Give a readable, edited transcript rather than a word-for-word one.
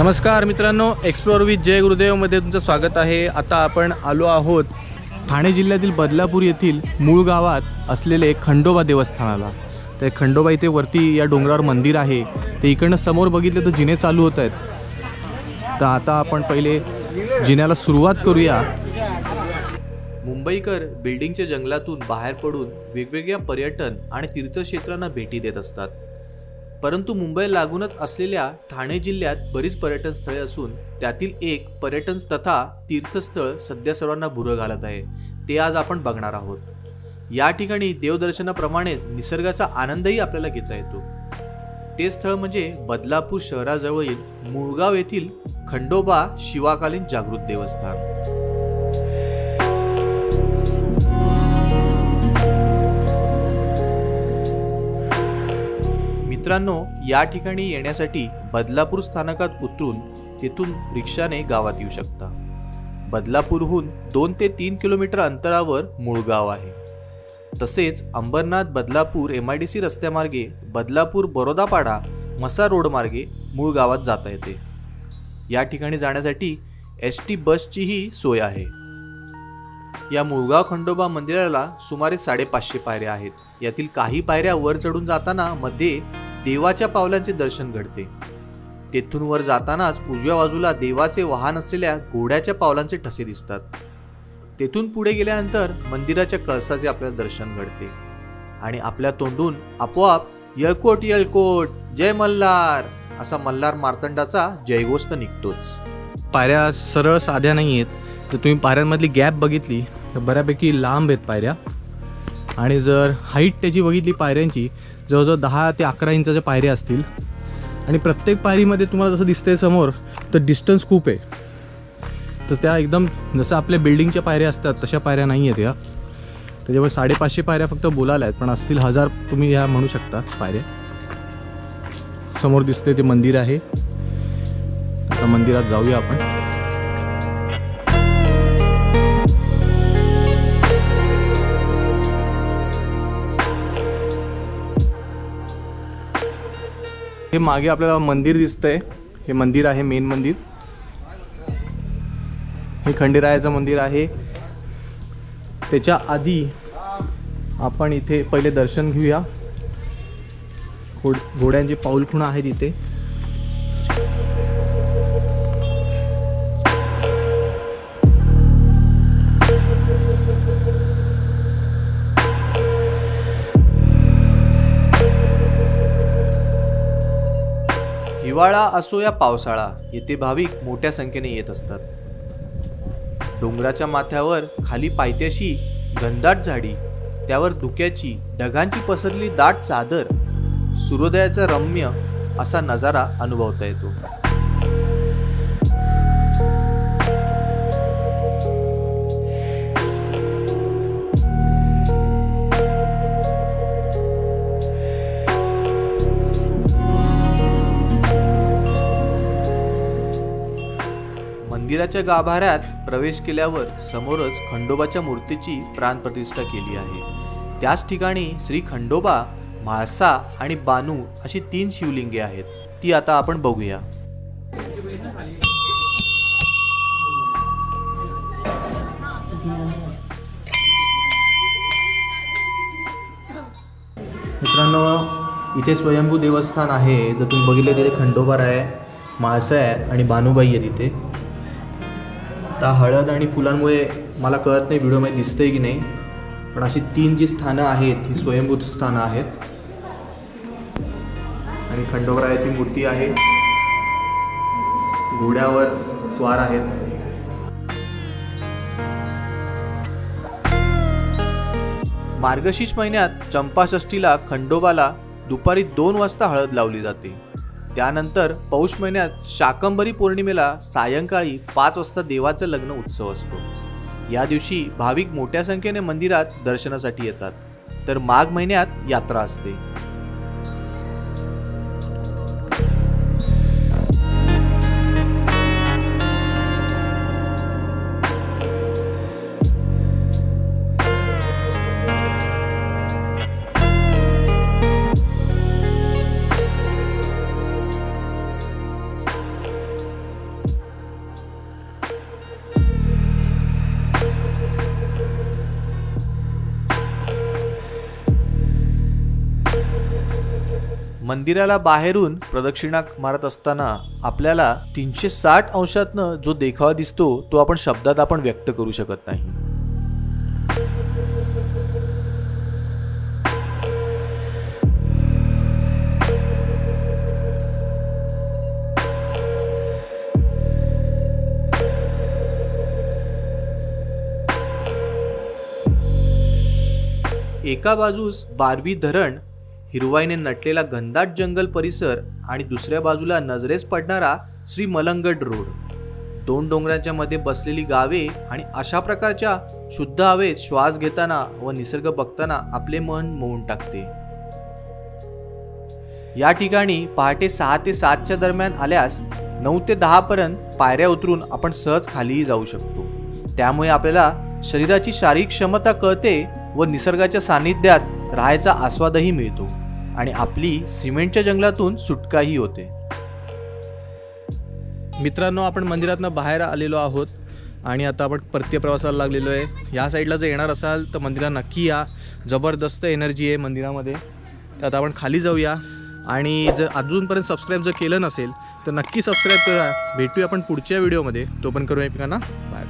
नमस्कार मित्रांनो, explore with जय गुरुदेवमध्ये तुमचं स्वागत आहे। आता आपण आलो आहोत ठाणे जिल्ह्यातील बदलापूर येथील मूळ गावात असलेले खंडोबा देवस्थानाला। तर खंडोबा इथे वरती या डोंगरावर मंदिर आहे। ते इकडनं समोर बघितले तर जिने चालू होत आहेत। तर आता आपण पहिले जिन्याला सुरुवात करूया। मुंबईकर बिल्डिंगच्या जंगलातून बाहेर पडून वेगवेगळ्या पर्यटन आणि तीर्थक्षेत्रांना भेटी देत असतात। परंतु मुंबई लागूनच असलेल्या ठाणे जिल्ह्यात बरीच पर्यटन स्थळे असून त्यातील एक पर्यटन तथा तीर्थस्थळ सध्या सर्वांना भुरळ घालत आहे। ते आज आपण बघणार आहोत। या ठिकाणी देवदर्शनाप्रमाणेच निसर्गाचा आनंदही आपल्याला घेता येतो। ते स्थळ म्हणजे बदलापूर शहराजवळील मुळगाव येथील खंडोबा शिवाकालीन जागृत देवस्थान। मित्रांनो, या ठिकाणी येण्यासाठी बदलापूर स्थानकात उतरून तेथून रिक्षाने गावात येऊ शकता। बदलापूरहून 2 ते 3 किलोमीटर अंतरावर मुळगाव आहे। तसेच अंबरनाथ बदलापूर MIDC रस्त्यामार्गे बदलापूर बरोदापाडा मसा रोड मार्गे मूळ गावात जाता येते। या ठिकाणी जाण्यासाठी ST बसचीही सोय आहे। या मुळगाव खंडोबा मंदिराला सुमारे 550 पायऱ्या आहेत। यातील काही पायऱ्या वर चढून जाताना मध्ये देवाच्या पावलांचे दर्शन घडते। तेथून वर जातानाच उजव्या बाजूला देवाचे वाहन असलेल्या घोड्याच्या पावलांचे ठसे दिसतात। तेथून पुढे गेल्यानंतर मंदिराच्या कळसाचे आपल्याला दर्शन घडते आणि आपल्या तोंडून आपोआप यळकोट यळकोट जय मल्हार असा मल्हार मार्तंडाचा जयघोष निघतोच। पायऱ्या सरळ साध्या नाही आहेत। तर तुम्ही पायऱ्यांमधली गॅप बघितली तर बऱ्यापैकी लांब आहेत पायऱ्या। आणि जर हाईट त्याची बघितली पायऱ्यांची जवळजवळ 10 ते 11 इंचाच्या पायऱ्या असतील। आणि प्रत्येक पायरीमध्ये तुम्हाला जसं दिसतंय समोर तर डिस्टन्स खूप आहे। तर त्या एकदम जसं आपल्या बिल्डिंगच्या पायऱ्या असतात तशा पायऱ्या नाही आहेत या। त्याच्यामुळे 550 पायऱ्या फक्त बोलायला आहेत, पण असतील 1000 तुम्ही ह्या म्हणू शकता पायऱ्या। समोर दिसते ते मंदिर आहे। आता मंदिरात जाऊया आपण। हे मागे आपल्याला मंदिर दिसतंय। हे मंदिर आहे मेन मंदिर। हे खंडेरायाचं मंदिर आहे। त्याच्या आधी आपण इथे पहिले दर्शन घेऊया। घोड्यांची पाऊलखुणा आहे तिथे। हिवाळा असो या पावसाळा, येथे भाविक मोठ्या संख्येने येत असतात। डोंगराच्या माथ्यावर खाली पायथ्याशी घनदाट झाडी, त्यावर धुक्याची ढगांची पसरलेली दाट चादर, सूर्योदयाचा रम्य असा नजारा अनुभवता येतो। मंदिराच्या गाभाऱ्यात प्रवेश केल्यावर समोरच खंडोबाच्या मूर्तीची प्राणप्रतिष्ठा केली आहे। त्याच ठिकाणी श्री खंडोबा, म्हाळसा आणि बानू अशी 3 शिवलिंगे आहेत। ती आता आपण बघूया। मित्रांनो, इथे स्वयंभू देवस्थान आहे। जर तुम्ही बघितले तिथे खंडोबा आहे, म्हाळसा आहे आणि बानूबाई आहे तिथे। आता हळद आणि फुलांमुळे मला कळत नाही व्हिडिओमध्ये दिसतंय की नाही, पण अशी 3 जी स्थानं आहेत ही स्वयंभूत स्थानं आहेत। आणि खंडोबारायाची मूर्ती आहे, घोड्यावर स्वार आहेत। मार्गशीर्ष महिन्यात चंपाषष्ठीला खंडोबाला दुपारी 2 वाजता हळद लावली जाते। त्यानंतर पौष महिन्यात शाकंभरी पौर्णिमेला सायंकाळी 5 वाजता देवाचा लग्न उत्सव असतो। या दिवशी भाविक मोठ्या संख्येने मंदिरात दर्शनासाठी येतात। तर माघ महिन्यात यात्रा असते। मंदिराला बाहेरून प्रदक्षिणा मारत असताना आपल्याला 360 अंशातनं जो देखावा दिसतो तो आपण शब्दात व्यक्त करू शकत नाही. एका बाजूस बारवी धरण, हिरवाईने नटलेला घनदाट जंगल परिसर आणि दुसऱ्या बाजूला नजरेस पडणारा श्री मलंगड रोड. 2 डोंगरांच्या मध्ये बसलेली गावे आणि अशा प्रकारच्या शुद्ध हवेत श्वास घेताना व निसर्ग बघताना आपले मन मोहून टाकते. या ठिकाणी पहाटे 6 ते 7 दरम्यान आल्यास 9 ते 10 पर्यंत पायऱ्या उतरून आपण सहज खालीही जाऊ शकतो. त्यामुळे आपल्याला शरीराची शारीरिक क्षमता कळते व निसर्गाच्या सानिध्यात राहायचा आस्वादही मिळतो आणि आपली सिमेंटच्या जंगलातून सुटकाही होते. मित्रांनो, आपण मंदिरातनं बाहेर आलेलो आहोत आणि आता आपण परतीय प्रवासाला लागलेलो आहे. या साईडला जर येणार असाल तर मंदिरात नक्की या. जबरदस्त एनर्जी आहे मंदिरामध्ये. तर आता आपण खाली जाऊया आणि जर अजूनपर्यंत सबस्क्राईब जर केलं नसेल तर नक्की सबस्क्राईब करा. भेटूया आपण पुढच्या व्हिडिओमध्ये. तो पण करूया एकमेकांना. बाय.